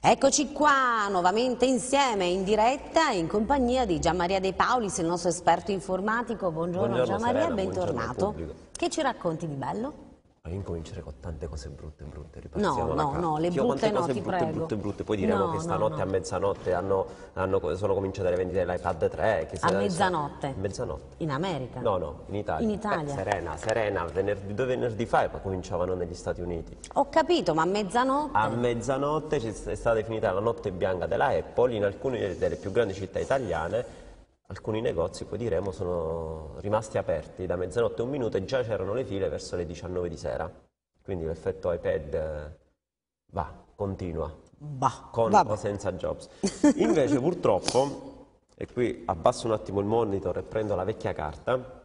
Eccoci qua nuovamente insieme in diretta in compagnia di Gianmaria De Paulis, il nostro esperto informatico. Buongiorno Gianmaria, Serena, bentornato. buongiorno Che ci racconti di bello? Incomincerei con tante cose brutte, No, ripartiamo da capo. le brutte no, ti Quante prego. cose brutte, poi diremo che stanotte a mezzanotte sono cominciate le vendite dell'iPad 3. A mezzanotte? A mezzanotte. In America? No, in Italia. In Italia? Serena, due venerdì fa cominciavano negli Stati Uniti. Ho capito, ma a mezzanotte? A mezzanotte è stata definita la notte bianca della Apple in alcune delle più grandi città italiane. Alcuni negozi, poi diremo, sono rimasti aperti da mezzanotte e un minuto e già c'erano le file verso le 19 di sera. Quindi l'effetto iPad continua, con o senza Jobs. Invece purtroppo, e qui abbasso un attimo il monitor e prendo la vecchia carta,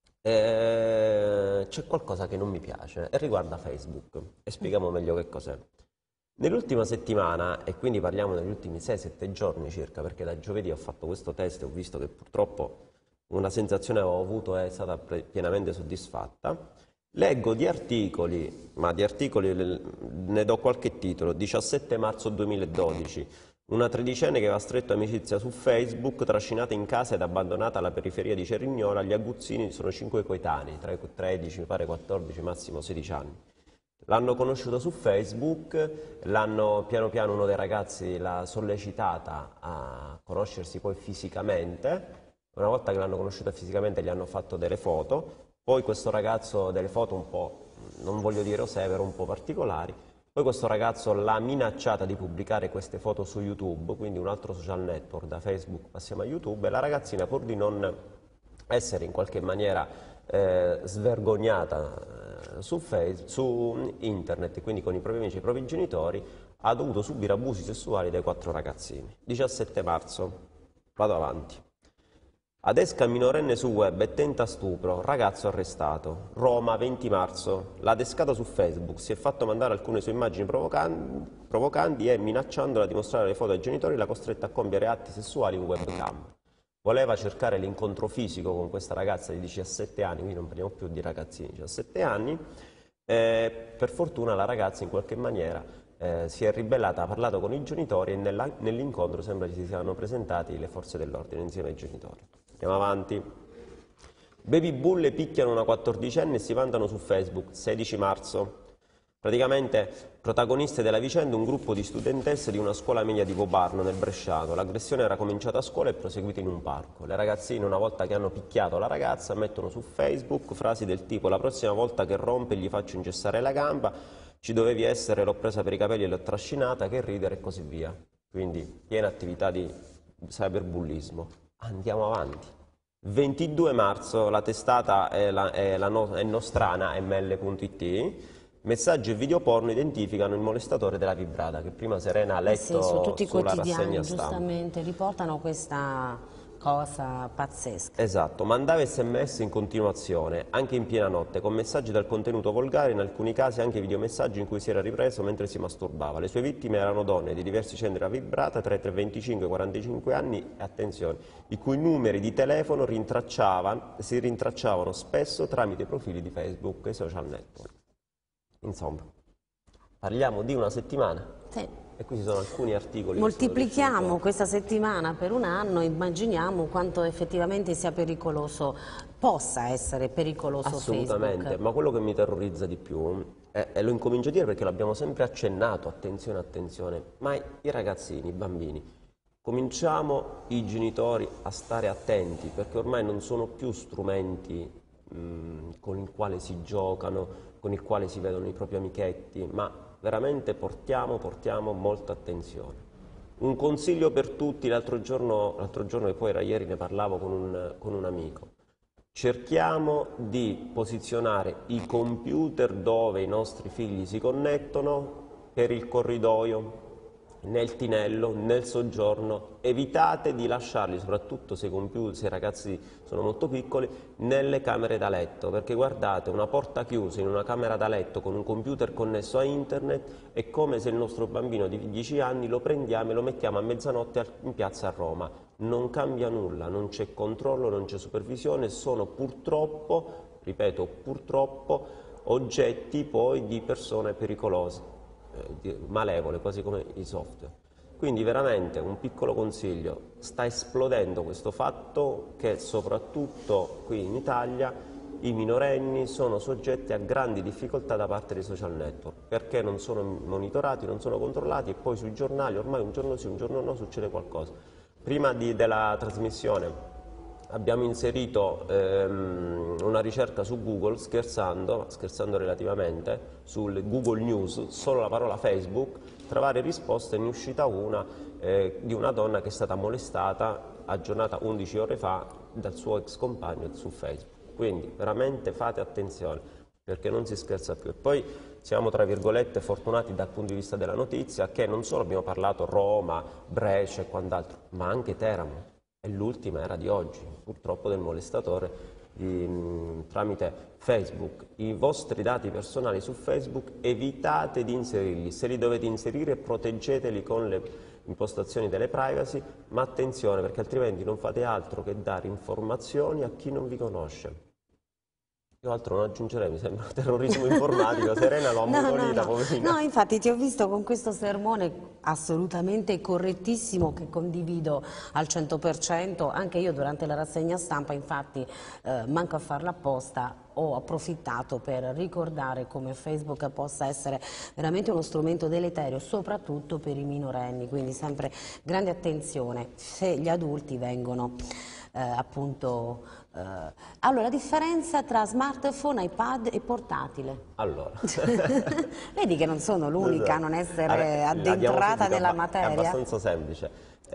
c'è qualcosa che non mi piace e riguarda Facebook. E spieghiamo meglio che cos'è. Nell'ultima settimana, e quindi parliamo degli ultimi 6-7 giorni circa, perché da giovedì ho fatto questo test e ho visto che purtroppo una sensazione che ho avuto è stata pienamente soddisfatta, leggo di articoli, ma di articoli ne do qualche titolo. 17 marzo 2012, una tredicenne che aveva stretto amicizia su Facebook, trascinata in casa ed abbandonata alla periferia di Cerignola. Gli aguzzini sono 5 coetanei, tra i 13, mi pare 14, massimo 16 anni. L'hanno conosciuto su Facebook, piano piano uno dei ragazzi l'ha sollecitata a conoscersi poi fisicamente. Una volta che l'hanno conosciuta fisicamente gli hanno fatto delle foto, poi questo ragazzo delle foto un po', non voglio dire severo, un po' particolari, poi questo ragazzo l'ha minacciata di pubblicare queste foto su YouTube, quindi un altro social network, da Facebook passiamo a YouTube, e la ragazzina, pur di non essere in qualche maniera svergognata su internet, quindi con i propri amici e i propri genitori, ha dovuto subire abusi sessuali dai 4 ragazzini. 17 marzo, vado avanti. Adesca minorenne su web e tenta stupro, ragazzo arrestato. Roma, 20 marzo, l'ha adescata su Facebook, si è fatto mandare alcune sue immagini provocanti e, minacciandola di mostrare le foto ai genitori, l'ha costretta a compiere atti sessuali in webcam. Voleva cercare l'incontro fisico con questa ragazza di 17 anni, quindi non parliamo più di ragazzini di 17 anni, per fortuna la ragazza in qualche maniera si è ribellata, ha parlato con i genitori e nell'incontro sembra che si siano presentati le forze dell'ordine insieme ai genitori. Andiamo avanti. Baby bulle picchiano una 14enne e si vantano su Facebook, 16 marzo. Praticamente, protagoniste della vicenda, un gruppo di studentesse di una scuola media di Vobarno, nel Bresciano. L'aggressione era cominciata a scuola e proseguita in un parco. Le ragazzine, una volta che hanno picchiato la ragazza, mettono su Facebook frasi del tipo: la prossima volta che rompe gli faccio ingessare la gamba, ci dovevi essere, l'ho presa per i capelli e l'ho trascinata, che ridere, e così via. Quindi piena attività di cyberbullismo. Andiamo avanti. 22 marzo, la testata è nostrana, ml.it. Messaggi e video porno identificano il molestatore della vibrata, che prima Serena ha letto su tutti i sulla quotidiani, rassegna stampa. giustamente, riportano questa cosa pazzesca. Esatto, mandava SMS in continuazione, anche in piena notte, con messaggi dal contenuto volgare, in alcuni casi anche videomessaggi in cui si era ripreso mentre si masturbava. Le sue vittime erano donne di diversi centri della vibrata, tra i 25 e i 45 anni, e attenzione, i cui numeri di telefono si rintracciavano spesso tramite i profili di Facebook e social network. Insomma, parliamo di una settimana. Sì. E qui ci sono alcuni articoli. Moltiplichiamo questa settimana per un anno, immaginiamo quanto effettivamente sia pericoloso, possa essere pericoloso assolutamente, Facebook. Ma quello che mi terrorizza di più, e lo incomincio a dire perché l'abbiamo sempre accennato, attenzione, ma i ragazzini, i bambini, cominciamo i genitori a stare attenti, perché ormai non sono più strumenti con il quale si giocano, con il quale si vedono i propri amichetti, ma veramente portiamo molta attenzione. Un consiglio per tutti, l'altro giorno e poi era ieri, ne parlavo con un amico. Cerchiamo di posizionare i computer dove i nostri figli si connettono, per il corridoio, nel tinello, nel soggiorno. Evitate di lasciarli, soprattutto se i ragazzi sono molto piccoli, nelle camere da letto, perché guardate, una porta chiusa in una camera da letto con un computer connesso a internet è come se il nostro bambino di 10 anni lo prendiamo e lo mettiamo a mezzanotte in piazza a Roma. Non cambia nulla, non c'è controllo, non c'è supervisione, sono purtroppo, ripeto, purtroppo, oggetti poi di persone pericolose. malevole, quasi come i software. Quindi veramente un piccolo consiglio, sta esplodendo questo fatto che soprattutto qui in Italia i minorenni sono soggetti a grandi difficoltà da parte dei social network, perché non sono monitorati, non sono controllati e poi sui giornali ormai un giorno sì, un giorno no succede qualcosa. Prima della trasmissione abbiamo inserito una ricerca su Google, scherzando relativamente, sul Google News, solo la parola Facebook, tra varie risposte ne è uscita una di una donna che è stata molestata, aggiornata 11 ore fa, dal suo ex compagno su Facebook. Quindi veramente fate attenzione, perché non si scherza più. E poi siamo, tra virgolette, fortunati dal punto di vista della notizia, che non solo abbiamo parlato Roma, Brescia e quant'altro, ma anche Teramo. E l'ultima era di oggi, purtroppo del molestatore tramite Facebook. I vostri dati personali su Facebook evitate di inserirli, se li dovete inserire proteggeteli con le impostazioni delle privacy, ma attenzione perché altrimenti non fate altro che dare informazioni a chi non vi conosce. Io altro non aggiungerei, mi sembra terrorismo informatico. Serena l'ho ammutolita, poverina. No, infatti ti ho visto con questo sermone assolutamente correttissimo che condivido al 100%, anche io durante la rassegna stampa, infatti manco a farla apposta, ho approfittato per ricordare come Facebook possa essere veramente uno strumento deleterio, soprattutto per i minorenni, quindi sempre grande attenzione se gli adulti vengono appunto... allora, la differenza tra smartphone, iPad e portatile? Allora, vedi che non sono l'unica a non essere addentrata nella materia? È abbastanza semplice,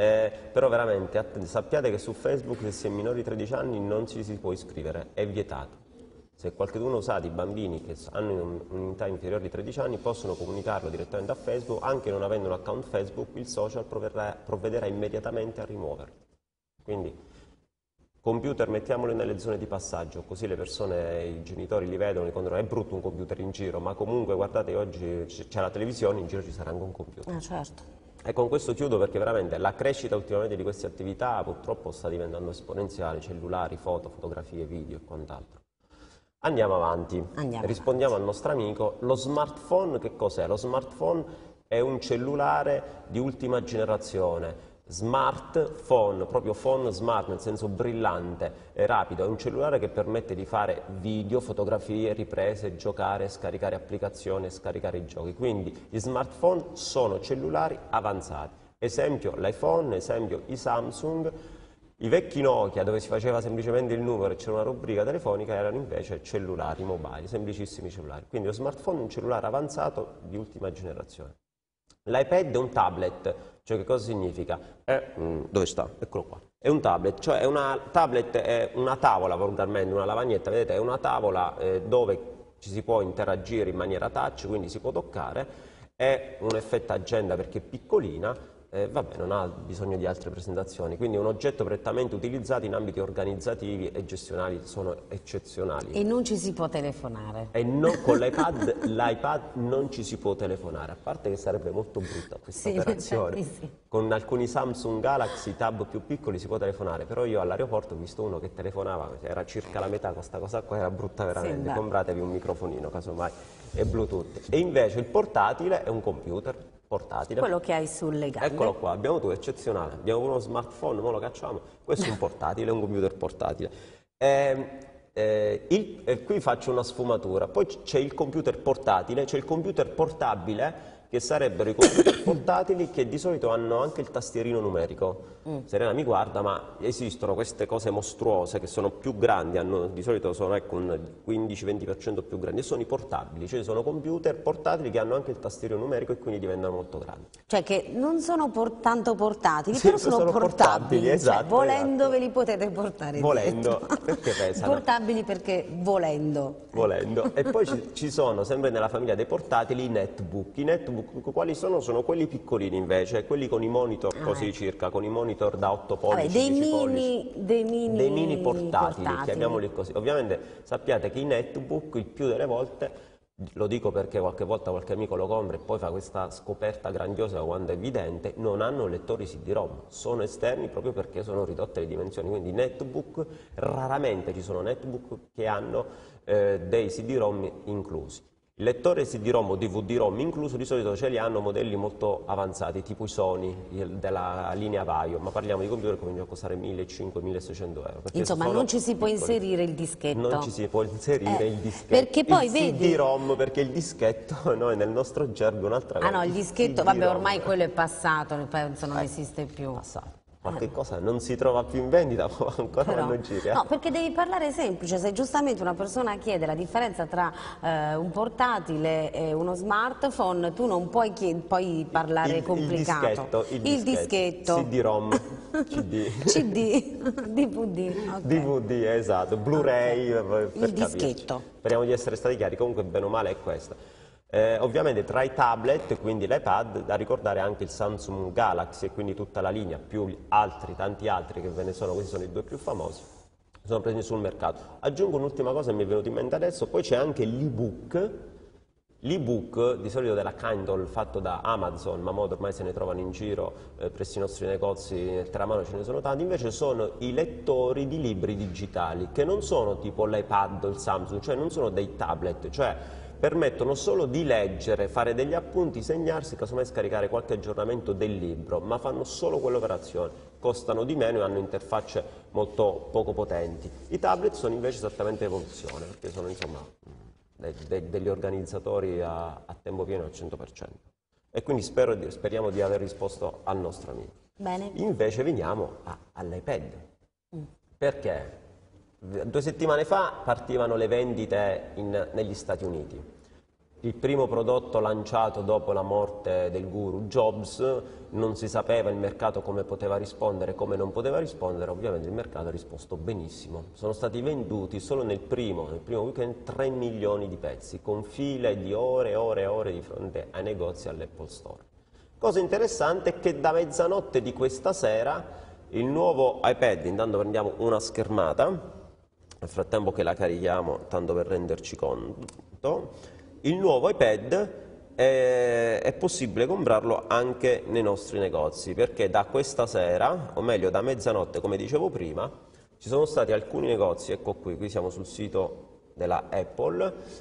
però veramente sappiate che su Facebook se si è minori di 13 anni non ci si può iscrivere, è vietato. Se qualcuno sa di bambini che hanno un'età inferiore di 13 anni possono comunicarlo direttamente a Facebook, anche non avendo un account Facebook il social provvederà immediatamente a rimuoverlo. Quindi computer mettiamoli nelle zone di passaggio, così le persone, i genitori li vedono, dicono è brutto un computer in giro, ma comunque guardate oggi c'è la televisione, in giro ci sarà anche un computer. Ah, certo. E con questo chiudo perché veramente la crescita ultimamente di queste attività purtroppo sta diventando esponenziale, cellulari, foto, fotografie, video e quant'altro. Andiamo avanti, rispondiamo al nostro amico. Lo smartphone che cos'è? Lo smartphone è un cellulare di ultima generazione. Smartphone, proprio phone smart nel senso brillante e rapido, è un cellulare che permette di fare video, fotografie, riprese, giocare, scaricare applicazioni e scaricare i giochi. Quindi gli smartphone sono cellulari avanzati. Esempio l'iPhone, esempio i Samsung. I vecchi Nokia, dove si faceva semplicemente il numero e c'era una rubrica telefonica, erano invece cellulari mobili, semplicissimi cellulari. Quindi lo smartphone è un cellulare avanzato di ultima generazione. L'iPad è un tablet, cioè che cosa significa? Dove sta? Eccolo qua. È un tablet, cioè tablet è una tavola volgarmente, una lavagnetta, vedete, è una tavola dove ci si può interagire in maniera touch, quindi si può toccare, è un effetto agenda perché è piccolina, vabbè, non ha bisogno di altre presentazioni, quindi è un oggetto prettamente utilizzato in ambiti organizzativi e gestionali, sono eccezionali. E non ci si può telefonare. E no, con l'iPad non ci si può telefonare, a parte che sarebbe molto brutta questa operazione. Sì. Con alcuni Samsung Galaxy Tab più piccoli si può telefonare, però io all'aeroporto ho visto uno che telefonava, era circa la metà, questa cosa qua era brutta veramente, compratevi un microfonino casomai, e Bluetooth. E invece il portatile è un computer portatile. Quello che hai sulle gambe. Eccolo qua, abbiamo tutto, eccezionale. Abbiamo uno smartphone, ora lo cacciamo. Questo è un portatile, è un computer portatile. Qui faccio una sfumatura. Poi c'è il computer portatile, c'è il computer portabile, che sarebbero i computer portatili che di solito hanno anche il tastierino numerico. Serena mi guarda, ma esistono queste cose mostruose che sono più grandi, di solito sono un 15-20% più grandi, e sono i portabili, cioè sono computer portatili che hanno anche il tastierino numerico e quindi diventano molto grandi. Cioè che non sono tanto portatili, sì, però sono portabili, esatto, cioè, volendo esatto. Ve li potete portare volendo, dietro. Perché pesano. Portabili perché volendo. E poi ci sono, sempre nella famiglia dei portatili, i netbook. I netbook quali sono? Sono quelli piccolini invece, quelli con i monitor così circa, con i monitor da 8 pollici, 10 pollici. Dei mini portatili, chiamiamoli così. Ovviamente sappiate che i netbook il più delle volte, lo dico perché qualche volta qualche amico lo compra e poi fa questa scoperta grandiosa quando è evidente, non hanno lettori CD-ROM, sono esterni proprio perché sono ridotte le dimensioni, quindi netbook, raramente ci sono netbook che hanno dei CD-ROM inclusi. Il lettore CD-ROM o DVD-ROM incluso di solito ce li hanno modelli molto avanzati, tipo i Sony della linea Vaio, ma parliamo di computer che cominciano a costare 1.500-1.600 euro. Insomma, non ci si può inserire il dischetto. Non ci si può inserire il dischetto. Perché poi il vedi... CD-ROM, perché il dischetto, noi nel nostro gergo è un'altra cosa. Ah no, il dischetto, vabbè, ormai quello è passato, penso non esiste più. Passato. Qualche cosa non si trova più in vendita, ancora Però, vanno giri. no, perché devi parlare semplice, se giustamente una persona chiede la differenza tra un portatile e uno smartphone, tu non puoi, puoi parlare complicato. Il dischetto. CD-ROM, CD, DVD. Okay. DVD, esatto, Blu-ray, per il dischetto. Capirci. Speriamo di essere stati chiari, comunque bene o male è questo. Ovviamente tra i tablet, quindi l'iPad, da ricordare anche il Samsung Galaxy e quindi tutta la linea, più altri, tanti altri che ve ne sono, questi sono i due più famosi, sono presenti sul mercato. Aggiungo un'ultima cosa che mi è venuta in mente adesso, poi c'è anche l'ebook. L'ebook di solito della Kindle fatto da Amazon, ma ormai se ne trovano in giro presso i nostri negozi, nel teramano ce ne sono tanti, invece sono i lettori di libri digitali, che non sono tipo l'iPad o il Samsung, cioè non sono dei tablet, cioè permettono solo di leggere, fare degli appunti, segnarsi, casomai scaricare qualche aggiornamento del libro, ma fanno solo quell'operazione, costano di meno e hanno interfacce molto poco potenti. I tablet sono invece esattamente evoluzione, perché sono insomma degli organizzatori a tempo pieno al 100%. E quindi speriamo di aver risposto al nostro amico. Bene. Invece veniamo all'iPad. Perché? 2 settimane fa partivano le vendite negli Stati Uniti. Il primo prodotto lanciato dopo la morte del guru Jobs, non si sapeva il mercato come poteva rispondere, come non poteva rispondere, ovviamente il mercato ha risposto benissimo. Sono stati venduti solo nel primo weekend 3 milioni di pezzi, con file di ore e ore e ore di fronte ai negozi all'Apple Store. Cosa interessante è che da mezzanotte di questa sera il nuovo iPad, intanto prendiamo una schermata, nel frattempo che la carichiamo, tanto per renderci conto, il nuovo iPad è possibile comprarlo anche nei nostri negozi, perché da questa sera, o meglio da mezzanotte come dicevo prima, ci sono stati alcuni negozi, ecco qui siamo sul sito della Apple,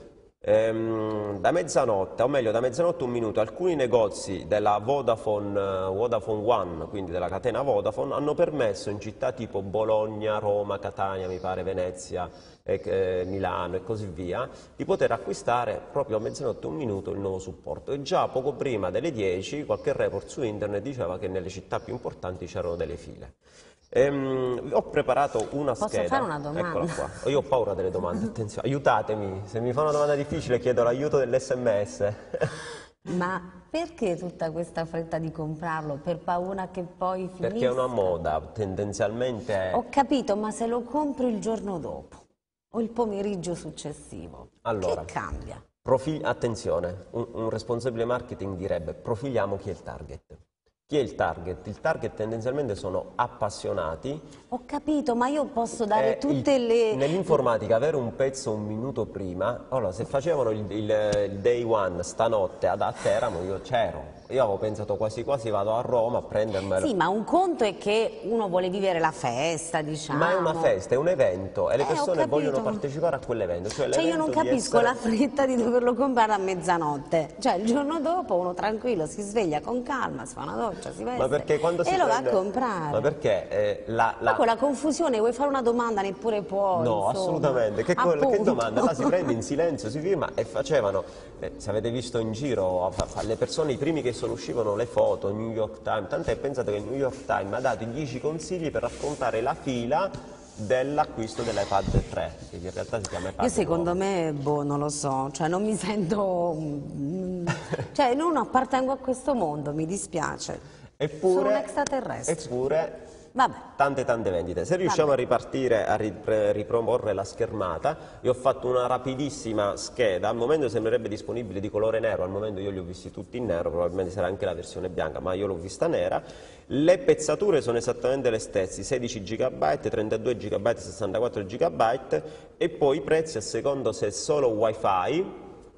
da mezzanotte, o meglio da mezzanotte 1 minuto, alcuni negozi della Vodafone One, quindi della catena Vodafone, hanno permesso in città tipo Bologna, Roma, Catania, mi pare Venezia, Milano e così via, di poter acquistare proprio a mezzanotte 1 minuto il nuovo supporto. E già poco prima delle 10 qualche report su internet diceva che nelle città più importanti c'erano delle file. Ho preparato una scheda. Posso fare una domanda? Eccola qua. Io ho paura delle domande, attenzione, aiutatemi, se mi fa una domanda difficile chiedo l'aiuto dell'SMS. Ma perché tutta questa fretta di comprarlo? Per paura che poi finisca? Perché è una moda, tendenzialmente. Ho capito, ma se lo compro il giorno dopo o il pomeriggio successivo, allora, che cambia? Attenzione, un responsabile marketing direbbe profiliamo chi è il target. Chi è il target? Il target tendenzialmente sono appassionati. Ho capito, ma io posso dare tutte le... Nell'informatica avere un pezzo 1 minuto prima, allora se facevano il day one stanotte a Teramo io c'ero. Io avevo pensato quasi quasi vado a Roma a prendermelo. Sì, ma un conto è che uno vuole vivere la festa, diciamo. Ma è una festa, è un evento e le persone vogliono partecipare a quell'evento. Cioè io non capisco la fretta di doverlo comprare a mezzanotte. Cioè il giorno dopo uno tranquillo si sveglia con calma, si fa una doccia, si veste ma perché quando si lo va a comprare. Ma perché Ma con la confusione vuoi fare una domanda neppure puoi. No, insomma. Assolutamente. Che domanda? Là si prende in silenzio, si firma e facevano, se avete visto in giro, le persone, i primi che uscivano le foto, New York Times, tant'è pensate che il New York Times ha dato i 10 consigli per raccontare la fila dell'acquisto dell'iPad 3, che in realtà si chiama iPad. Io secondo me, non lo so, cioè non mi sento, cioè non appartengo a questo mondo, mi dispiace. Sono un extraterrestre. Eppure vabbè. Tante vendite. Se riusciamo a ripartire, a riproporre la schermata, io ho fatto una rapidissima scheda, al momento sembrerebbe disponibile di colore nero, al momento io li ho visti tutti in nero, probabilmente sarà anche la versione bianca, ma io l'ho vista nera. Le pezzature sono esattamente le stesse, 16 GB, 32 GB, 64 GB e poi i prezzi a secondo se è solo Wi-Fi,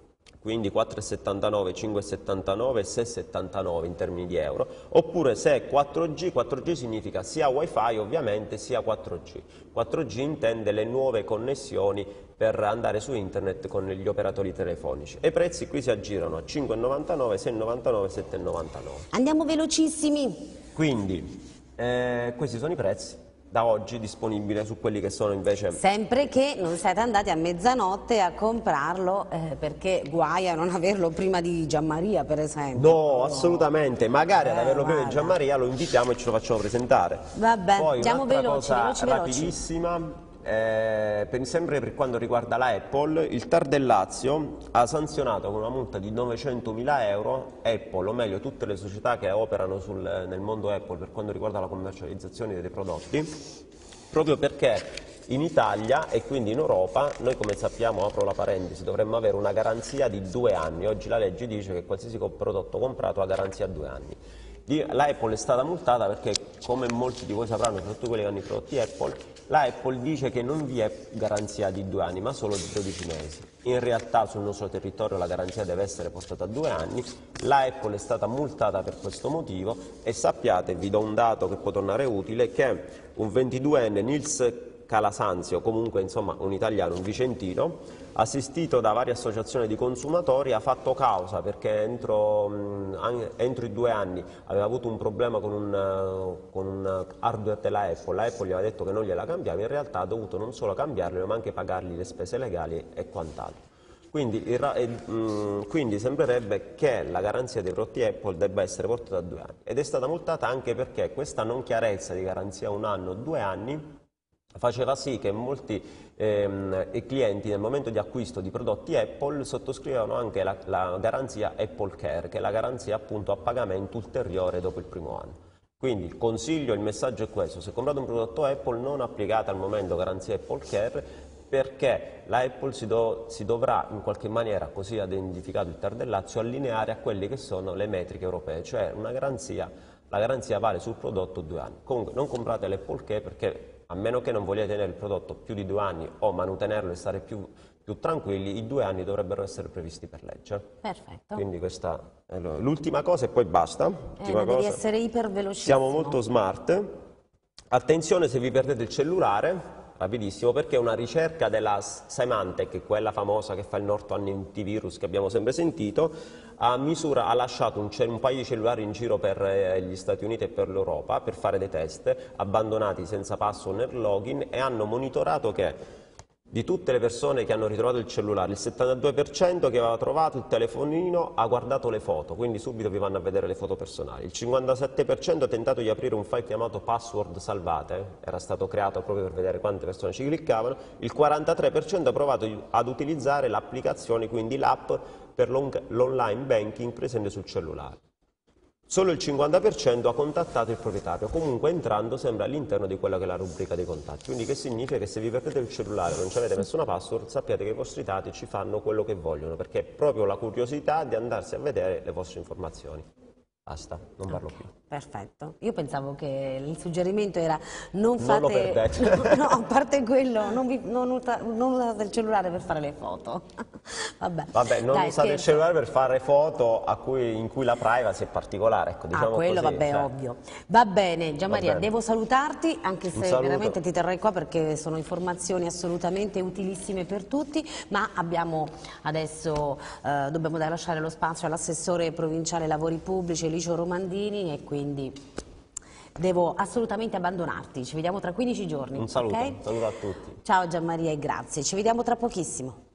quindi 4,79, 5,79 e 6,79 in termini di euro, oppure se è 4G, 4G significa sia wifi ovviamente sia 4G. 4G intende le nuove connessioni per andare su internet con gli operatori telefonici e i prezzi qui si aggirano a 5,99, 6,99 e 7,99. Andiamo velocissimi. Quindi questi sono i prezzi da oggi disponibili su quelli che sono invece... Sempre che non siete andati a mezzanotte a comprarlo perché guai a non averlo prima di Gianmaria, per esempio. No, assolutamente, magari ad averlo prima di Gianmaria lo invitiamo e ce lo facciamo presentare. Vabbè, poi andiamo veloci, cosa rapidissima, sempre per quanto riguarda la Apple, il TAR del Lazio ha sanzionato con una multa di 900.000 euro Apple, o meglio tutte le società che operano nel mondo Apple per quanto riguarda la commercializzazione dei prodotti, proprio perché in Italia e quindi in Europa, noi come sappiamo, apro la parentesi, dovremmo avere una garanzia di 2 anni. Oggi la legge dice che qualsiasi prodotto comprato ha garanzia a 2 anni. La Apple è stata multata perché, come molti di voi sapranno, soprattutto quelli che hanno i prodotti Apple, la Apple dice che non vi è garanzia di 2 anni, ma solo di 12 mesi. In realtà sul nostro territorio la garanzia deve essere portata a 2 anni, la Apple è stata multata per questo motivo e sappiate, vi do un dato che può tornare utile, che un 22enne Nils Calasanzio, comunque insomma un italiano, un vicentino, assistito da varie associazioni di consumatori, ha fatto causa perché entro i 2 anni aveva avuto un problema con un hardware della Apple, la Apple gli aveva detto che non gliela cambiava, in realtà ha dovuto non solo cambiarlo ma anche pagargli le spese legali e quant'altro. Quindi sembrerebbe che la garanzia dei prodotti Apple debba essere portata a 2 anni ed è stata multata anche perché questa non chiarezza di garanzia 1 anno o 2 anni faceva sì che molti clienti nel momento di acquisto di prodotti Apple sottoscrivevano anche la garanzia Apple Care, che è la garanzia appunto a pagamento ulteriore dopo il primo anno. Quindi il consiglio, il messaggio è questo: se comprate un prodotto Apple non applicate al momento garanzia Apple Care, perché la Apple si dovrà in qualche maniera, così ha identificato il TAR del Lazio, allineare a quelle che sono le metriche europee, cioè la garanzia vale sul prodotto 2 anni. Comunque non comprate l'Apple Care perché, a meno che non vogliate tenere il prodotto più di 2 anni o manutenerlo e stare più tranquilli, i 2 anni dovrebbero essere previsti per legge. Perfetto. Quindi questa è l'ultima cosa e poi basta. Devi essere iper velocissimo. Siamo molto smart. Attenzione se vi perdete il cellulare, rapidissimo, perché una ricerca della Symantec, quella famosa che fa il Norton antivirus che abbiamo sempre sentito, ha lasciato un paio di cellulari in giro per gli Stati Uniti e per l'Europa per fare dei test, abbandonati senza password né login, e hanno monitorato che di tutte le persone che hanno ritrovato il cellulare, il 72% che aveva trovato il telefonino ha guardato le foto, quindi subito vi vanno a vedere le foto personali. Il 57% ha tentato di aprire un file chiamato password salvate, era stato creato proprio per vedere quante persone ci cliccavano. Il 43% ha provato ad utilizzare l'applicazione, quindi l'app per l'online banking presente sul cellulare. Solo il 50% ha contattato il proprietario, comunque entrando sempre all'interno di quella che è la rubrica dei contatti. Quindi che significa che se vi perdete il cellulare e non ci avete nessuna password, sappiate che i vostri dati ci fanno quello che vogliono, perché è proprio la curiosità di andarsi a vedere le vostre informazioni. Basta, non parlo più. Perfetto. Io pensavo che il suggerimento era non fate... Non lo perdete. No, a parte quello, non usate il cellulare per fare le foto. Vabbè, non usate il cellulare per fare foto in cui la privacy è particolare, ecco, diciamo quello così, vabbè, ovvio. Va bene, Gianmaria, devo salutarti, anche se veramente ti terrei qua perché sono informazioni assolutamente utilissime per tutti, ma abbiamo adesso, dobbiamo lasciare lo spazio all'assessore provinciale lavori pubblici, Licio Romandini, e quindi devo assolutamente abbandonarti. Ci vediamo tra 15 giorni. Un saluto, okay? un saluto a tutti. Ciao Gianmaria e grazie, ci vediamo tra pochissimo.